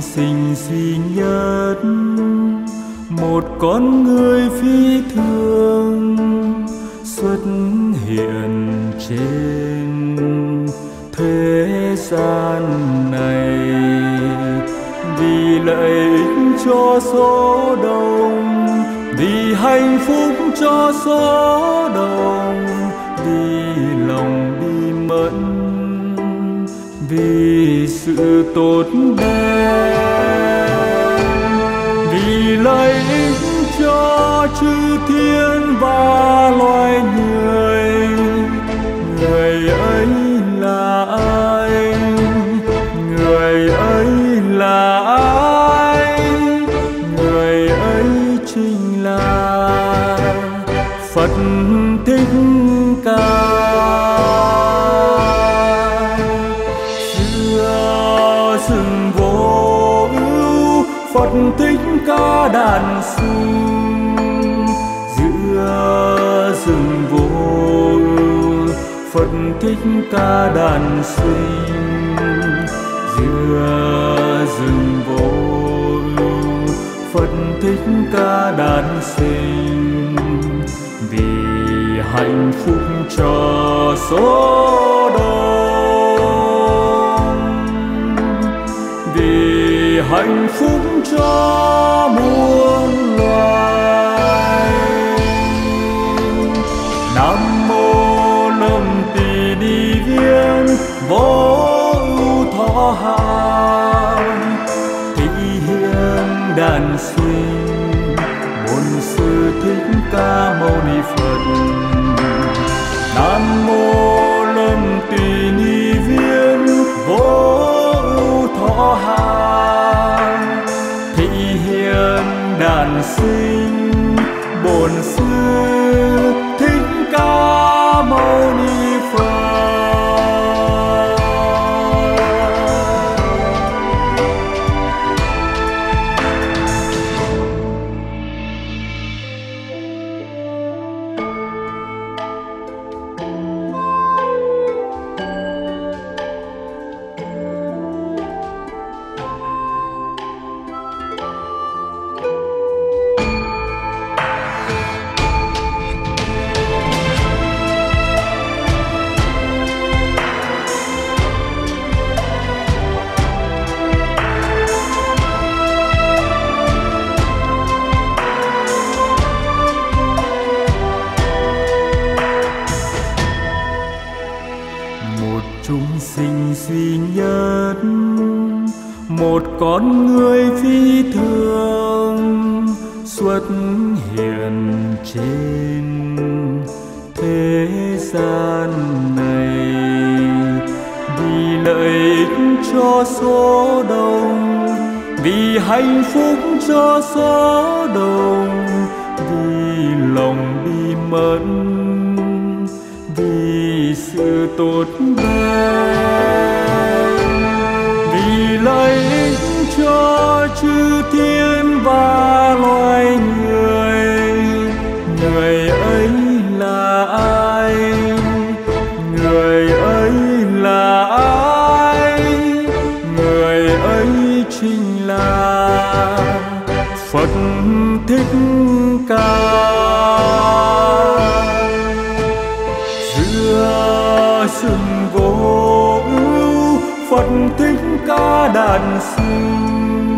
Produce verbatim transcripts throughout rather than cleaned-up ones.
sinh duy nhất, một con người phi thường xuất hiện trên thế gian này, vì lợi ích cho số đông, vì hạnh phúc cho số đông, vì lòng bi mẫn, vì sự tốt đẹp, vì lợi ích cho chư thiên và loài người. Người ấy là ai? Người ấy là ai? Người ấy chính là Phật Thích Ca. Giữa rừng vô ưu, Phật Thích Ca đản sinh. Giữa rừng vô ưu, Phật Thích Ca đản sinh. Giữa rừng vô ưu, Phật Thích Ca đản sinh. Vì hạnh phúc cho số đông, vì hạnh phúc cho muôn loài. Nam mô Lâm Tỳ Ni Viên Vô Ưu Thọ Hàm, Thị Hiện đản sinh Bổn Sư Thích Ca Mâu Ni Phật. Nam mô Lâm Tỳ Ni Viên Vô Ưu Thọ Hàm, Thị Hiện đản sinh Bổn Sư Thích Ca Mâu Ni Phật. Sinh duy nhất, một con người phi thường xuất hiện trên thế gian này, vì lợi ích cho số đông, vì hạnh phúc cho số đông, vì lòng bi mẫn, vì sự tốt đẹp, vì lợi ích cho chư thiên và loài người. Người ấy là ai? Người ấy là ai? Người ấy chính là Phật Thích Ca. Giữa rừng vô ưu, Phật Thích Ca đản sinh.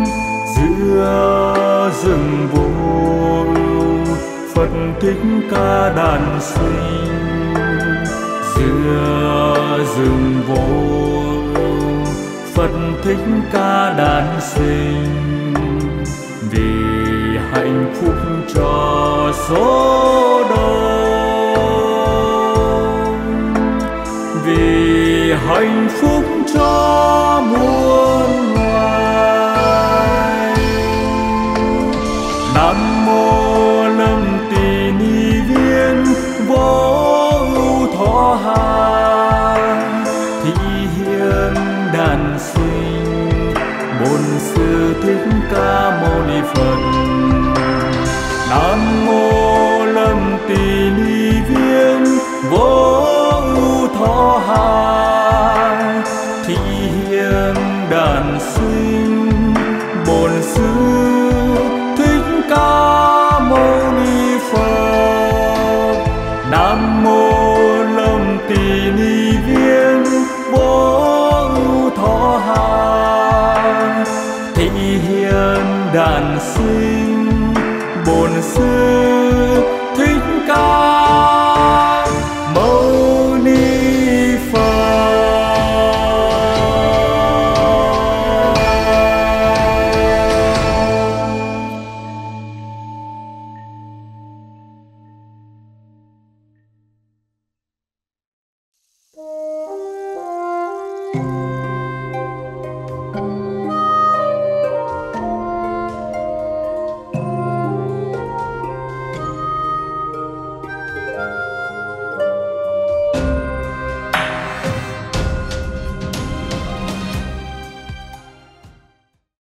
Giữa rừng vô ưu, Phật Thích Ca đản sinh. Giữa rừng vô ưu, Phật Thích Ca đản sinh. Vì hạnh phúc cho số đông, vì hạnh phúc cho muôn loài. Nam mô Lâm Tỳ Ni Viên Vô Ưu Thọ Hàm, Thị Hiện đản sinh Bổn Sư Thích Ca Mâu Ni Phật. Nam mô Lâm Tỳ Ni Viên Vô Ưu Thọ Hàm, Thị Hiện đản sinh lâm tỳ ni viên vô ưu thọ hà thị hiền đàn sinh